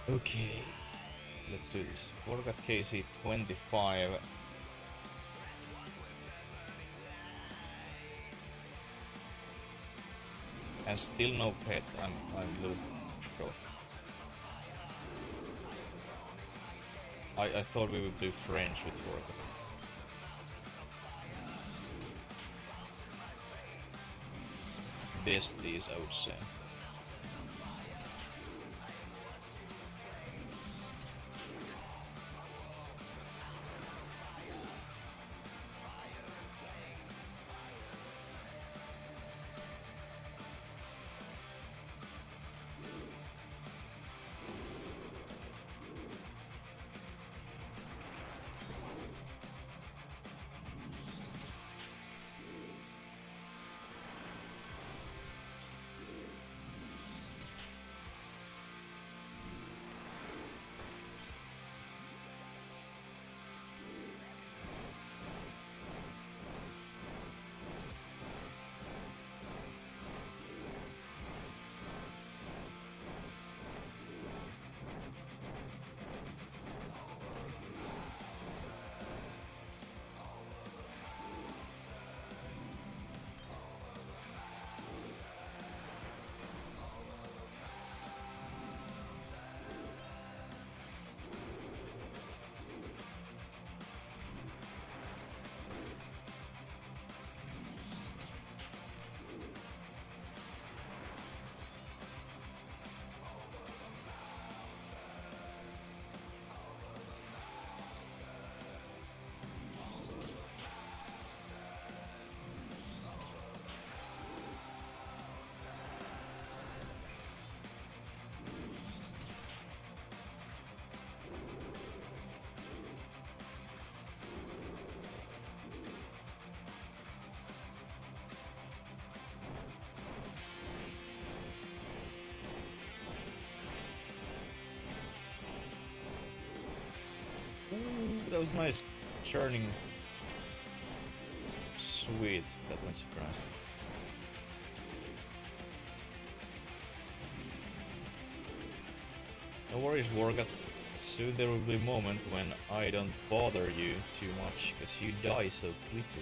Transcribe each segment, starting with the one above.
Okay, let's do this. Vorkath KC 25. And still no pet. I'm a little shocked. I thought we would do French with Vorkath. Besties, I would say. Ooh, that was nice churning. Sweet, that went surprised. No worries, Vorkath. Soon there will be a moment when I don't bother you too much, because you die so quickly.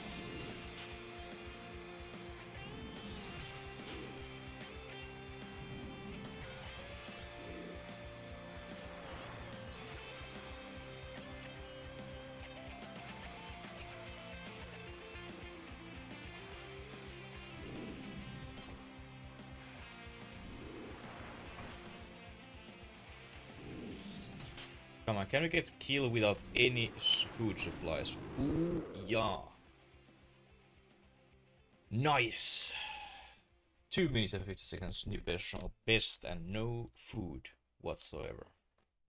Come on, can we get kill without any food supplies? Ooh, yeah. Nice! 2 minutes and 50 seconds, new personal best and no food whatsoever.